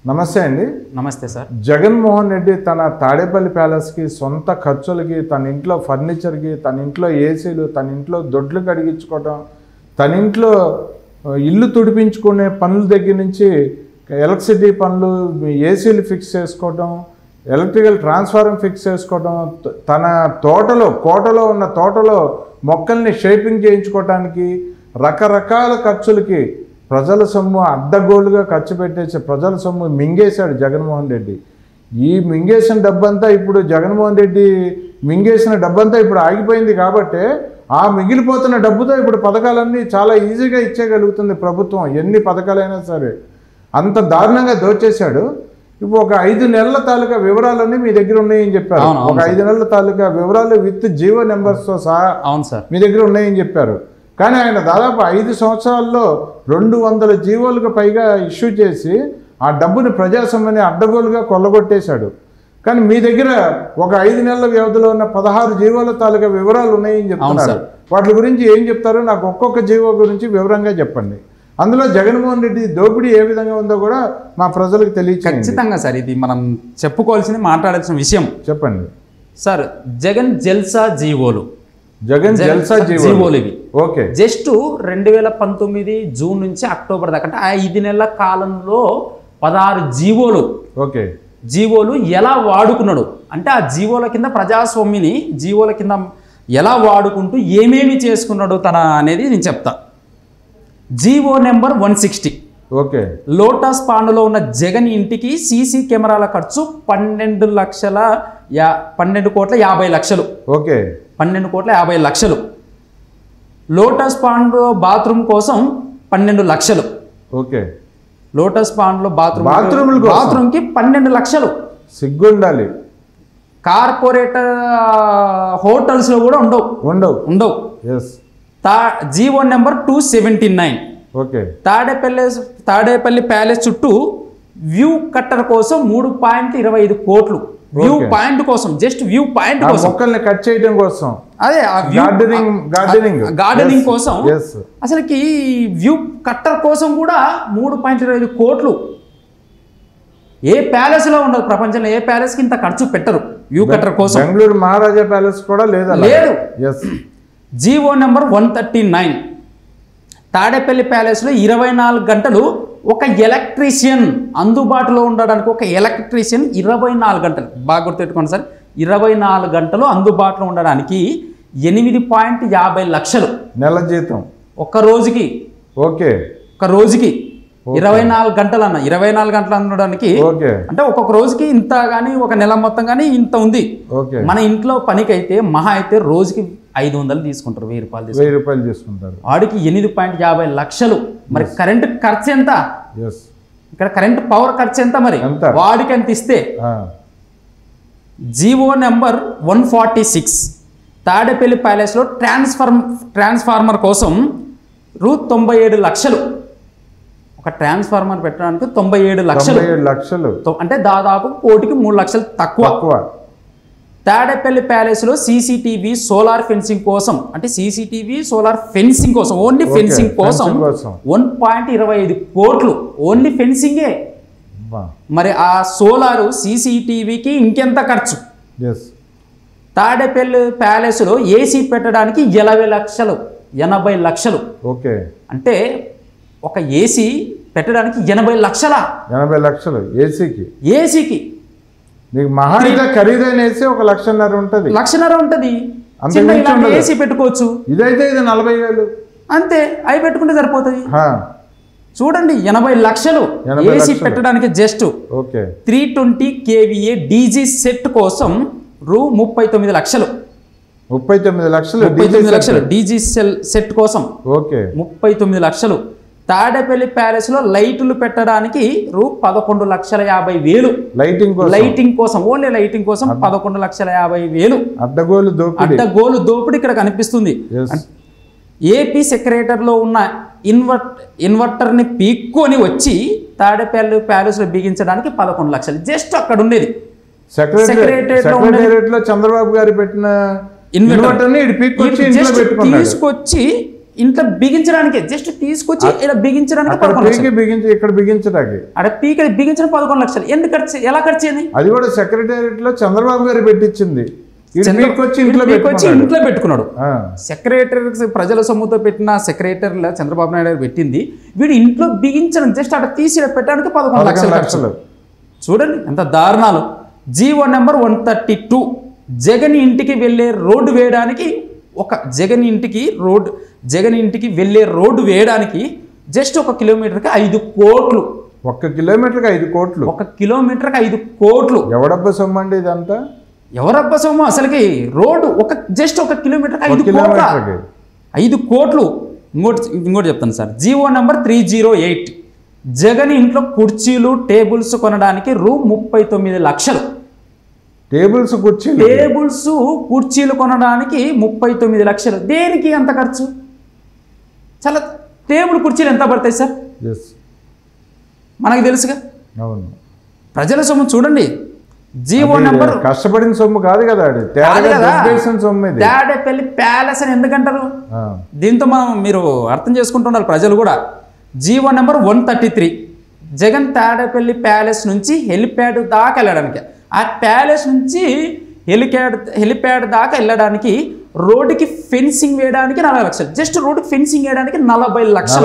నమస్తే అండి. నమస్తే సార్. జగన్మోహన్ రెడ్డి తన తాడేపల్లి ప్యాలెస్కి సొంత ఖర్చులకి, తన ఇంట్లో ఫర్నిచర్కి, తన ఇంట్లో ఏసీలు, తన ఇంట్లో దొడ్లు కడిగించుకోవడం, తన ఇంట్లో ఇల్లు తుడిపించుకునే పనుల దగ్గర నుంచి ఎలక్ట్రిసిటీ పనులు, ఏసీలు ఫిక్స్ చేసుకోవడం, ఎలక్ట్రికల్ ట్రాన్స్ఫార్మర్ ఫిక్స్ చేసుకోవడం, తన కోటలో ఉన్న తోటలో మొక్కల్ని షేపింగ్ చేయించుకోవడానికి రకరకాల ఖర్చులకి ప్రజల సొమ్ము అడ్డగోలుగా ఖర్చు పెట్టేసి ప్రజల సొమ్ము మింగేశాడు జగన్మోహన్ రెడ్డి. ఈ మింగేసిన డబ్బంతా ఇప్పుడు జగన్మోహన్ రెడ్డి మింగేసిన డబ్బంతా ఇప్పుడు ఆగిపోయింది కాబట్టి ఆ మిగిలిపోతున్న డబ్బుతో ఇప్పుడు పథకాలన్నీ చాలా ఈజీగా ఇచ్చేయగలుగుతుంది ప్రభుత్వం. ఎన్ని పథకాలైనా సరే అంత దారుణంగా దోచేశాడు. ఇప్పుడు ఒక 5 నెలల తాలూకా వివరాలన్నీ మీ దగ్గర ఉన్నాయని చెప్పారు. ఒక 5 నెలల తాలూకా వివరాలు విత్ జీవో నెంబర్స్తో సహా మీ దగ్గర ఉన్నాయని చెప్పారు. కానీ ఆయన దాదాపు 5 సంవత్సరాల్లో 200 జీవోలకు పైగా ఇష్యూ చేసి ఆ డబ్బుని ప్రజాస్వామ్యాన్ని అడ్డగోలుగా కొల్లగొట్టేశాడు. కానీ మీ దగ్గర ఒక 5 నెలల వ్యవధిలో ఉన్న 16 జీవోల తాలూకా వివరాలు ఉన్నాయని చెప్తున్నారు. వాటి గురించి ఏం చెప్తారో నాకు ఒక్కొక్క జీవో గురించి వివరంగా చెప్పండి. అందులో జగన్మోహన్ రెడ్డి దోపిడీ ఏ విధంగా ఉందో కూడా మా ప్రజలకు తెలియచేయండి. ఖచ్చితంగా సార్, ఇది మనం చెప్పుకోవాల్సింది, మాట్లాడాల్సిన విషయం. చెప్పండి సార్. జగన్ జల్సా జీవోలు, జగన్ జల్సా జీవోలు ఇవి. ఓకే. జస్ట్ 2019 జూన్ నుంచి అక్టోబర్ దాకా, అంటే 5 నెలల కాలంలో 16 జీవోలు. ఓకే. జీవోలు ఎలా వాడుకున్నాడు అంటే ఆ జీవోల కింద ప్రజాస్వామ్యని జీవోల కింద ఎలా వాడుకుంటూ ఏమేమి చేసుకున్నాడు తన అనేది నేను చెప్తా. GO number 160. ఓకే. లోటస్ పాండ్లో ఉన్న జగన్ ఇంటికి సీసీ కెమెరాల ఖర్చు 12,50,00,000. ఓకే. 12,50,00,000. లోటస్ పాండ్ బాత్రూమ్ కోసం 12 లక్షలు. ఓకే. లోటస్ పాండ్లో బాత్రూమ్కి 12 లక్షలు. సిగ్గుండాలి. కార్పొరేట్ హోటల్స్లో కూడా ఉండవు. GO number 279. Okay. Tadepalli palace చుట్టూ వ్యూ కట్టర్ కోసం 3.25 కోట్లు. వ్యూ పాయింట్ కోసం, జస్ట్ వ్యూ పాయింట్ కోసం, మొక్కల్ని కట్ చేయడం కోసం, అదే గార్డెనింగ్ కోసం. అసలుకి వ్యూ కట్టర్ కోసం కూడా 3.25 కోట్లు. ఏ ప్యాలెస్ లో ఉండదు ప్రపంచంలో, ఏ ప్యాలెస్ కి ఇంత ఖర్చు పెట్టరు వ్యూ కట్టర్ కోసం. బెంగళూరు మహారాజా ప్యాలెస్ కూడా లేదు. GO number 139. తాడేపల్లి ప్యాలెస్లో 24 గంటలు ఒక ఎలక్ట్రీషియన్ అందుబాటులో ఉండడానికి, ఒక ఎలక్ట్రీషియన్ 24 గంటలు, బాగా గుర్తుపెట్టుకోండి సార్, 24 గంటలు అందుబాటులో ఉండడానికి 8.50 లక్షలు నెల జీతం ఒక్క రోజుకి. ఓకే. ఒక రోజుకి 24 గంటలు అన్న, 24 గంటలు ఉండడానికి అంటే ఒక్కొక్క రోజుకి ఇంత కానీ, ఒక నెల మొత్తం కానీ ఇంత ఉంది. మన ఇంట్లో పనికి అయితే మహా అయితే రోజుకి 500 తీసుకుంటారు, 1000 రూపాయలు తీసుకుంటారు. వాడికి 8.50 లక్షలు. మరి కరెంట్ ఖర్చు ఎంత? ఇక్కడ కరెంట్ పవర్ ఖర్చు ఎంత? మరి వాడికి ఎంత ఇస్తే. GO number 146. తాడేపల్లి ప్యాలెస్లో ట్రాన్స్ఫార్మర్ కోసం రూ. 97 లక్షలు. ఒక ట్రాన్స్ఫార్మర్ పెట్టడానికి 97 లక్షలు, అంటే దాదాపు కోటికి 3 లక్షలు తక్కువ. తాడేపల్లి ప్యాలెస్లో సీసీటీవీ సోలార్ ఫెన్సింగ్ కోసం, అంటే సీసీటీవీ సోలార్ ఫెన్సింగ్ కోసం, ఓన్లీ ఫెన్సింగ్ కోసం 1.25 కోట్లు. ఓన్లీ ఫెన్సింగే. మరి ఆ సోలారు సీసీటీవీకి ఇంకెంత ఖర్చు? తాడేపల్లి ప్యాలెస్లో ఏసీ పెట్టడానికి 80 లక్షలు. ఓకే. అంటే ఒక ఏసీ పెట్టడానికి 80 లక్షల. 80 లక్షలు ఏసీకి. మీకు మహాయిగా ఖరీదైన ఏసీ 1,50,000 ఉంటుంది. 1,50,000 ఉంటుంది. ఏసీ పెట్టుకోవచ్చు. ఇదైతే ఇది 40,000 అంతే. అవి పెట్టుకుంటే సరిపోతుంది. చూడండి, 80 లక్షలు ఏసీ పెట్టడానికి. జస్ట్ 320 kVA డీజీ సెట్ కోసం రూ. 39 లక్షలు. 39 లక్షలు డీజీ సెట్ కోసం. 39 లక్షలు. తాడేపల్లి ప్యాలెస్ లో లైట్లు పెట్టడానికి రూ. 11,50,000. లైటింగ్ కోసం, ఓన్లీ లైటింగ్ కోసం 11,50,000. అడ్డగోలు దోపిడీ ఇక్కడ కనిపిస్తుంది. ఏపీ సెక్రటరీలో ఉన్న ఇన్వర్టర్ని పీక్కొని వచ్చి తాడేపల్లి ప్యాలెస్ లో బిగించడానికి 11 లక్షలు. జస్ట్ అక్కడ ఉండేది సెక్రటేరియట్ లో చంద్రబాబు గారు పెట్టిన ఇన్వర్టర్ని తీసుకొచ్చి ఇంట్లో బిగించడానికి జస్ట్ తీసుకొచ్చి ఇలా బిగించడానికి 11 లక్షలు. బిగించి ఇక్కడ బిగించడానికి అక్కడ పీక బిగించిన 11 లక్షలు. ఎందుకు ఖర్చు, ఎలా ఖర్చు అయింది? అది కూడా సెక్రటేరియట్ లో చంద్రబాబు గారు పెట్టించింది. ఇంట్లో పెట్టుకున్నాడు. సెక్రటరీ ప్రజల సొమ్ముతో పెట్టిన సెక్రటరీలో చంద్రబాబు నాయుడు గారు పెట్టింది. వీడు ఇంట్లో బిగించడం జస్ట్ అక్కడ తీసి పెట్టడానికి 11 లక్షలు. చూడండి ఎంత దారుణాలు. జీవో నెంబర్ 132 జగన్ ఇంటికి వెళ్ళే రోడ్డు వేయడానికి జగన్ ఇంటికి వెళ్ళే రోడ్డు వేయడానికి జస్ట్ 1 కిలోమీటర్కి 5 కోట్లు. 1 కిలోమీటర్కి 5 కోట్లు. 1 కిలోమీటర్కి 5 కోట్లు. ఎవడబ్బా సొమ్ము అండి ఇదంతా? ఎవరబ్బా సొమ్ము అసలుకి? రోడ్డు జస్ట్ 1 కిలోమీటర్కి 5 కోట్లు. ఇంకోటి చెప్తాను సార్. జీవో నెంబర్ 308 జగన్ ఇంట్లో కుర్చీలు టేబుల్స్ కొనడానికి రూ 39 లక్షలు. టేబుల్స్ కుర్చీలు కొనడానికి 39 లక్షలు. దేనికి అంత ఖర్చు? చాలా టేబుల్ కుర్చీలు ఎంత పడతాయి సార్? మనకు తెలుసుగా. అవును. ప్రజల సొమ్ము చూడండి. జీవో నెంబర్ కష్టపడిన సొమ్ము కాదు కదా, తాడేపల్లి ప్యాలెస్ అని ఎందుకంటారు? దీంతో మీరు అర్థం చేసుకుంటున్నారు ప్రజలు కూడా. GO number 133 Jagan Tadepalli palace నుంచి హెలిప్యాడ్ దాకా వెళ్ళడానికి, ఆ ప్యాలెస్ నుంచి హెలిప్యాడ్ దాకా వెళ్ళడానికి రోడ్డుకి ఫెన్సింగ్ వేయడానికి 40 లక్షలు. జస్ట్ రోడ్డుకి ఫెన్సింగ్ వేయడానికి 40 లక్షలు.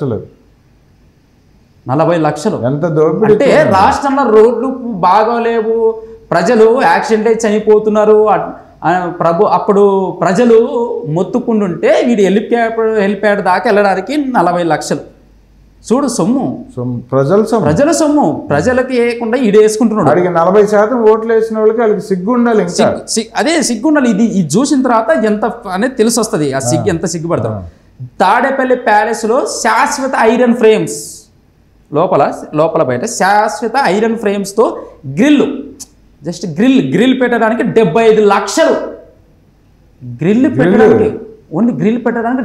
40 లక్షలు. ఎంత దోపిడీ! అంటే రాష్ట్రంలో రోడ్లు బాగోలేవు, ప్రజలు యాక్సిడెంట్ అయి చనిపోతున్నారు. అప్పుడు ప్రజలు మొత్తుకుంటుంటే వీడు హెలిప్యాడ్ దాకా వెళ్ళడానికి 40 లక్షలు. చూడు సొమ్ము, ప్రజల సొమ్ము ప్రజలకి వేయకుండా ఈడు వేసుకుంటున్నాడు. 40% ఓట్లు వేసిన వాళ్ళకి వాళ్ళకి సిగ్గు ఉండాలి. అదే సిగ్గు ఉండాలి. ఇది చూసిన తర్వాత ఎంత అనేది తెలిసి వస్తుంది ఆ సిగ్గు, ఎంత సిగ్గుపడతారు. తాడేపల్లి ప్యాలెస్ లో శాశ్వత ఐరన్ ఫ్రేమ్స్, లోపల బయట శాశ్వత ఐరన్ ఫ్రేమ్స్ తో జస్ట్ గ్రిల్ పెట్టడానికి 75 లక్షలు. గ్రిల్ పెట్టడానికి, ఓన్లీ గ్రిల్ పెట్టడానికి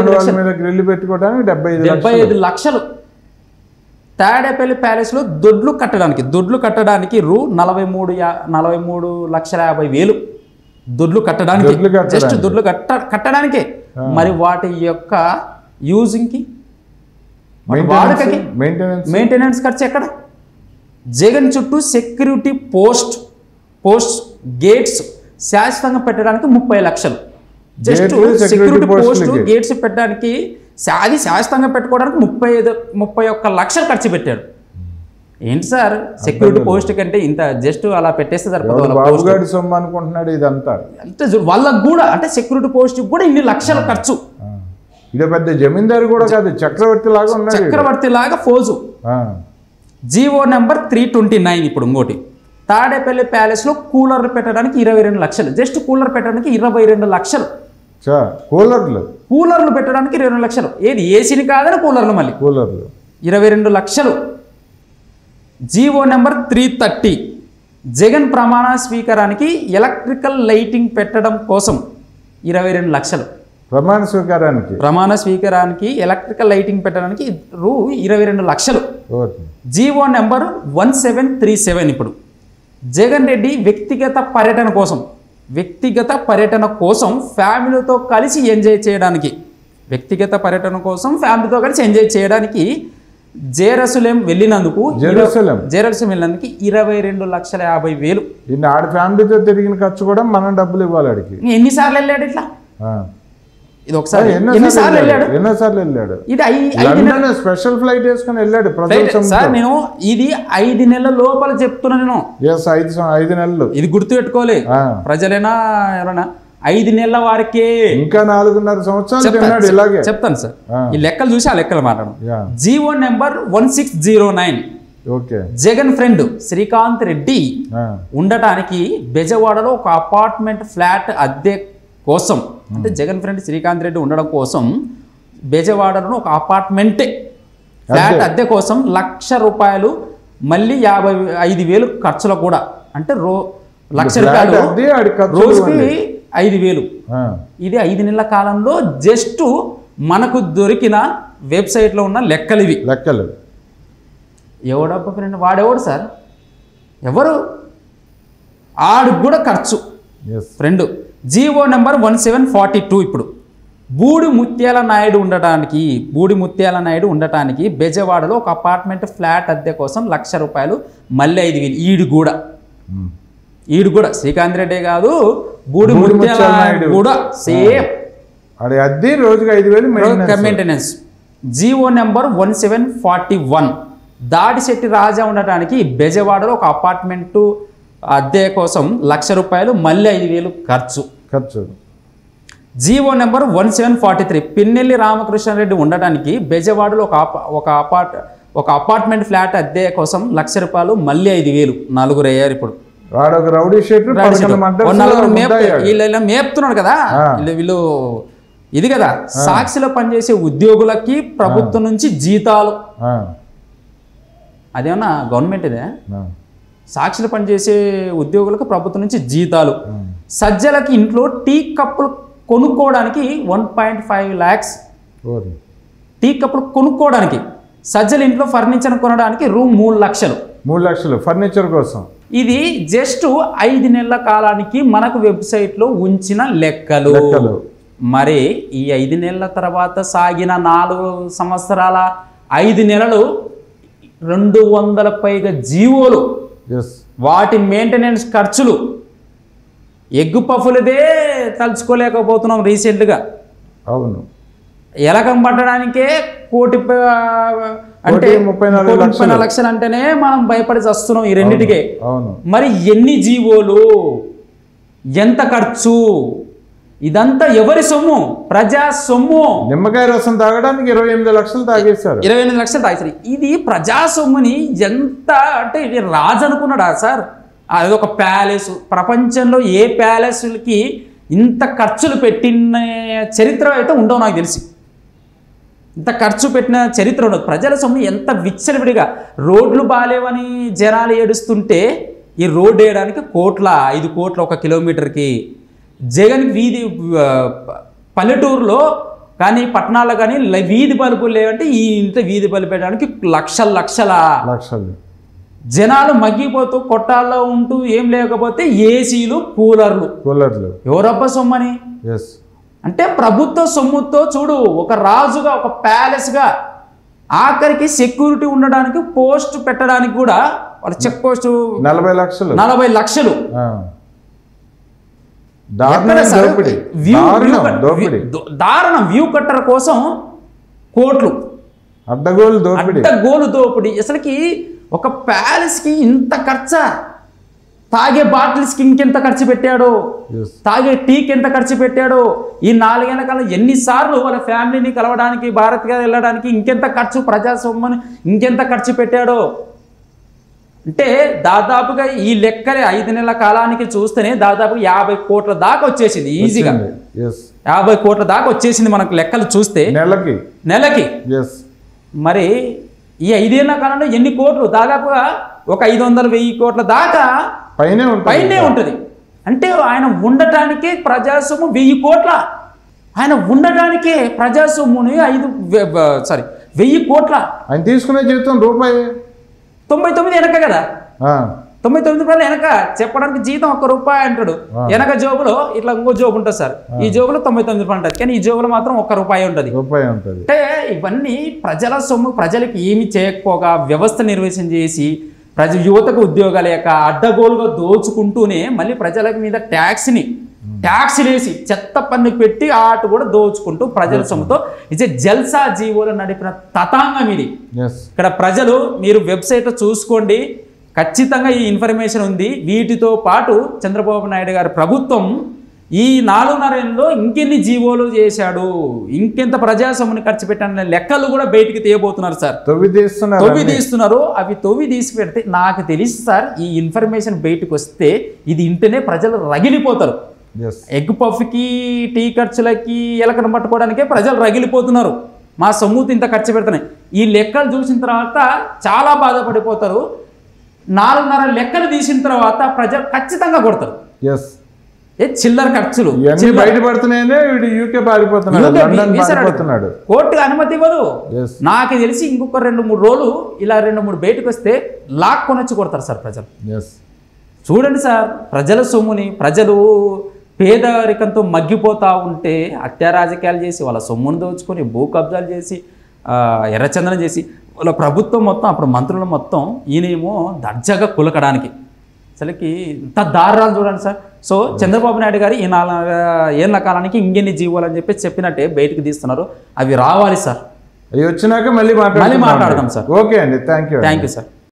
75 లక్షలు. తాడేపల్లి ప్యాలెస్ లో దొడ్లు కట్టడానికి రూ 43,50,000 దొడ్లు కట్టడానికి. జస్ట్ దొడ్లు కట్టడానికే. మరి వాటి యొక్క యూజింగ్ కి, వాడకకి, మెయింటెనెన్స్ ఖర్చు ఎక్కడ? జగన్ చుట్టూ సెక్యూరిటీ పోస్ట్ గేట్స్ శాశ్వతంగా పెట్టడానికి 30 లక్షలు. జస్ట్ సెక్యూరిటీ పోస్ట్ గేట్స్ పెట్టడానికి, అది శాశ్వతంగా పెట్టుకోవడానికి 31 లక్షలు ఖర్చు పెట్టాడు. ఏంటి సార్ సెక్యూరిటీ పోస్ట్ కంటే ఇంత జస్ట్ అలా పెట్టేస్తే అనుకుంటున్నాడు ఇదంతా. అంటే వాళ్ళకు కూడా, అంటే సెక్యూరిటీ పోస్ట్ కూడా ఇన్ని లక్షల ఖర్చు. ఇది పెద్ద జమీందారు కూడా కాదు, చక్రవర్తి లాగా ఫోజు. జీవో నెంబర్ 329 ఇప్పుడు ఇంకోటి. తాడేపల్లి ప్యాలెస్ లో కూలర్లు పెట్టడానికి 22 లక్షలు. జస్ట్ కూలర్ పెట్టడానికి 22 లక్షలు. కూలర్లు పెట్టడానికి 22 లక్షలు. ఏది ఏసీని కాదని కూలర్లు, మళ్ళీ కూలర్లు 22 లక్షలు. జీవో నెంబర్ 330 జగన్ ప్రమాణ స్వీకారానికి ఎలక్ట్రికల్ లైటింగ్ పెట్టడం కోసం 22 లక్షలు. ప్రమాణ స్వీకారానికి ఎలక్ట్రికల్ లైటింగ్ పెట్టడానికి రూ 22 లక్షలు. జీవో నెంబర్ 1737 ఇప్పుడు జగన్ రెడ్డి వ్యక్తిగత పర్యటన కోసం ఫ్యామిలీతో కలిసి ఎంజాయ్ చేయడానికి జెరూసలేం వెళ్ళినందుకు 22,50,000. ఫ్యామిలీతో తిరిగిన ఖర్చు కూడా మనం డబ్బులు ఇవ్వాలి. ఎన్నిసార్లు వెళ్ళాడు ఇట్లా? ఇది ఒకసారి ఎన్నిసార్లు వెళ్ళాడు? ఇది స్పెషల్ ఫ్లైట్ వేసుకొని వెళ్ళాడు. సార్ నేను ఇది 5 నెలల లోపల చెప్తున్నా. నేను 5 నెలలు ఇది గుర్తు పెట్టుకోవాలి ప్రజలైనా ఎవరైనా. 5 నెలల వారికే, ఇంకా 4.5 సంవత్సరాలు ఇలాగే చెప్తాను సార్. ఈ లెక్కలు చూసి ఆ లెక్కలు మాట్లాడడం. GO number 1609 Jagan friend Srikanth Reddy ఉండటానికి బెజవాడలో ఒక అపార్ట్మెంట్ ఫ్లాట్ అద్దె కోసం, అంటే జగన్ ఫ్రెండ్ శ్రీకాంత్ రెడ్డి ఉండడం కోసం బెజవాడలో ఒక అపార్ట్మెంట్ ఫ్లాట్ అద్దె కోసం ₹1,00,000 మళ్ళీ 55,000 ఖర్చులు కూడా. అంటే ₹1,00,000 రోజుకి 5,000. ఇది 5 నెలల కాలంలో జస్ట్ మనకు దొరికిన వెబ్సైట్లో ఉన్న లెక్కలు ఇవి. ఎవడబ్బా ఫ్రెండ్? వాడెవడు సార్? ఎవరు? ఆడు కూడా ఖర్చు ఫ్రెండ్. జీవో నెంబర్ 1742 ఇప్పుడు బూడి ముత్యాల నాయుడు ఉండటానికి బెజవాడలో ఒక అపార్ట్మెంట్ ఫ్లాట్ అద్దె కోసం ₹1,00,000 మళ్ళీ 5,000. ఈడు కూడా శ్రీకాంత్ రెడ్డి కాదు, బూడి ముత్యాల నాయుడు కూడా సేమ్ అద్దె రోజుకి 5,000 maintenance. GO number 1741 Dadisetti Raja ఉండటానికి బెజవాడలో ఒక అపార్ట్మెంటు అద్దె కోసం ₹1,00,000 మళ్ళీ 5,000 ఖర్చు. జీవో నెంబర్ 1743 పిన్నెల్లి రామకృష్ణారెడ్డి ఉండటానికి బెజవాడలో ఒక అపార్ట్మెంట్ ఫ్లాట్ అద్దె కోసం ₹1,00,000 మళ్ళీ 5,000. 4 అయ్యారు ఇప్పుడు. వీళ్ళు మేపుతున్నాడు కదా, వీళ్ళు ఇది కదా సాక్షిలో పనిచేసే ఉద్యోగులకి ప్రభుత్వం నుంచి జీతాలు. అదేమన్నా గవర్నమెంట్ ఇదే? సాక్షిలో పనిచేసే ఉద్యోగులకు ప్రభుత్వం నుంచి జీతాలు. సజ్జలకి ఇంట్లో టీ కప్పులు కొనుక్కోవడానికి 1.5 lakhs. టీ కప్పులు కొనుక్కోవడానికి. సజ్జల ఇంట్లో ఫర్నిచర్ కొనడానికి రూమ్ 3 లక్షలు. 3 లక్షలు ఫర్నిచర్ కోసం. ఇది జస్ట్ 5 నెలల కాలానికి మనకు వెబ్సైట్లో ఉంచిన లెక్కలు. మరి ఈ 5 నెలల తర్వాత సాగిన 4 సంవత్సరాల 5 నెలలు 200 పైగా జీవోలు, వాటి మెయింటెనెన్స్ ఖర్చులు, ఎగ్గు పఫులదే తలుచుకోలేకపోతున్నాం రీసెంట్గా. అవును, ఎలకం పట్టడానికే కోటి అంటే 34 లక్షలు అంటేనే మనం భయపడి వస్తున్నాం ఈ రెండింటికే. మరి ఎన్ని జీవోలు, ఎంత ఖర్చు, ఇదంతా ఎవరి సొమ్ము? ప్రజా సొమ్ము. నిమ్మకాయ రసం తాగడానికి 28 లక్షలు తాగేశారు. 28 లక్షలు తాగేశారు. ఇది ప్రజా సొమ్ముని ఎంత అంటే ఇది రాజు అనుకున్నాడా సార్? అది ఒక ప్యాలెస్. ప్రపంచంలో ఏ ప్యాలెస్లకి ఇంత ఖర్చులు పెట్టిన చరిత్ర అయితే ఉండవు నాకు తెలిసి. ఇంత ఖర్చు పెట్టిన చరిత్ర ఉండదు. ప్రజల సొమ్ము ఎంత విచ్చలవిడిగా. రోడ్లు బాగాలేవని జనాలు ఏడుస్తుంటే ఈ రోడ్డు వేయడానికి 5 కోట్ల 1 కిలోమీటర్కి. జగన్ వీధి పల్లెటూరులో కానీ పట్టణాల్లో కానీ వీధి బల్బులు లేవంటే ఈ ఇంత వీధి బల్బు పెట్టడానికి లక్షలు జనాలు మగ్గిపోతూ కొట్టాల్లో ఉంటూ ఏం లేకపోతే ఏసీలు కూలర్లు. ఎవరబ్బా సొమ్మని? అంటే ప్రభుత్వ సొమ్ముతో చూడు, ఒక రాజుగా ఒక ప్యాలెస్గా ఆఖరికి సెక్యూరిటీ ఉండడానికి పోస్ట్ పెట్టడానికి కూడా వాళ్ళ చెక్ పోస్ట్ 40 లక్షలు. దారుణం. వ్యూ కట్టర్ కోసం కోట్లు. అడ్డగోలు దోపిడి. అసలుకి ఒక ప్యాలెస్కి ఇంత ఖర్చా? తాగే బాటిల్స్కి ఇంకెంత ఖర్చు పెట్టాడో, తాగే టీకి ఎంత ఖర్చు పెట్టాడో, ఈ 4 ఏళ్ల కాలం ఎన్నిసార్లు వాళ్ళ ఫ్యామిలీని కలవడానికి భారత్గా వెళ్ళడానికి ఇంకెంత ఖర్చు, ప్రజాస్వామ్యాన్ని ఇంకెంత ఖర్చు పెట్టాడో. అంటే దాదాపుగా ఈ లెక్కలే 5 నెలల కాలానికి చూస్తేనే దాదాపు 50 కోట్ల దాకా వచ్చేసింది ఈజీగా. 50 కోట్ల దాకా వచ్చేసింది మనకు లెక్కలు చూస్తే నెలకి. మరి ఈ 5 ఏళ్ల కాలంలో ఎన్ని కోట్లు? దాదాపుగా ఒక 500-1000 కోట్ల దాకా పైనే ఉంటుంది. అంటే ఆయన ఉండటానికే ప్రజాసొమ్ము 1000 కోట్ల. ఆయన ఉండటానికే ప్రజాసొమ్ముని 1000 కోట్ల. ఆయన తీసుకునే జీతం ₹99 వెనక కదా. 99 వెనక చెప్పడానికి జీతం ₹1 అంటాడు. వెనక జోబులో ఇట్లా ఇంకో జోబు ఉంటుంది సార్. ఈ జోబులో ₹99 ఉంటుంది, కానీ ఈ జోబులో మాత్రం ₹1 ఉంటుంది. అంటే ఇవన్నీ ప్రజల సొమ్ము. ప్రజలకు ఏమి చేయకపోగా వ్యవస్థ నిర్వహణ చేసి యువతకు ఉద్యోగాలు లేక అడ్డగోలుగా దోచుకుంటూనే మళ్ళీ ప్రజల మీద ట్యాక్స్ వేసి చెత్త పన్ను పెట్టి ఆటు కూడా దోచుకుంటూ ప్రజల సొమ్ముతో ఇదే జల్సా జీవోలు నడిపిన తతాంగం ఇది. ఇక్కడ ప్రజలు మీరు వెబ్సైట్లో చూసుకోండి, ఖచ్చితంగా ఈ ఇన్ఫర్మేషన్ ఉంది. వీటితో పాటు చంద్రబాబు నాయుడు గారి ప్రభుత్వం ఈ 4.5 ఏళ్ళలో ఇంకెన్ని జీవోలు చేశాడు, ఇంకెంత ప్రజాసొమ్ముని ఖర్చు పెట్టాడనే లెక్కలు కూడా బయటికి తీయబోతున్నారు సార్. తొవ్వి తీస్తున్నారు. అవి తొవ్వి తీసి పెడితే నాకు తెలిసి సార్ ఈ ఇన్ఫర్మేషన్ బయటకు వస్తే ఇది ఇంటనే ప్రజలు రగిలిపోతారు. ఎగ్ పఫ్కి, టీ ఖర్చులకి, ఎలకను పట్టుకోవడానికే ప్రజలు రగిలిపోతున్నారు. మా సొమ్ముతో ఇంత ఖర్చు పెడుతున్నాయి. ఈ లెక్కలు చూసిన తర్వాత చాలా బాధపడిపోతారు. 4.5 లెక్కలు తీసిన తర్వాత ప్రజలు ఖచ్చితంగా కొడతారు. చిల్లర ఖర్చులు కోర్టుగా అనుమతి ఇవ్వదు. నాకు తెలిసి ఇంకొక 2-3 రోజులు ఇలా 2-3 బయటకు వస్తే లాక్కొనొచ్చి కొడతారు సార్ ప్రజలు. చూడండి సార్, ప్రజల సొమ్ముని ప్రజలు పేదరికంతో మగ్గిపోతూ ఉంటే హత్యా రాజకీయాలు చేసి వాళ్ళ సొమ్మును దోచుకొని భూ కబ్జాలు చేసి ఎర్రచందనం చేసి వాళ్ళ ప్రభుత్వం మొత్తం అప్పుడు మంత్రులు మొత్తం ఈయనేమో దర్జాగా కులకడానికి అసలుకి ఇంత దారుణాలు చూడండి సార్. సో చంద్రబాబు నాయుడు గారు ఈ 4 ఏళ్ల కాలానికి ఇంకెన్ని జీవోలు అని చెప్పి చెప్పినట్టే బయటకు తీస్తున్నారు. అవి రావాలి సార్. అవి వచ్చినాక మళ్ళీ మాట్లాడదాం సార్. ఓకే అండి, థ్యాంక్ యూ సార్.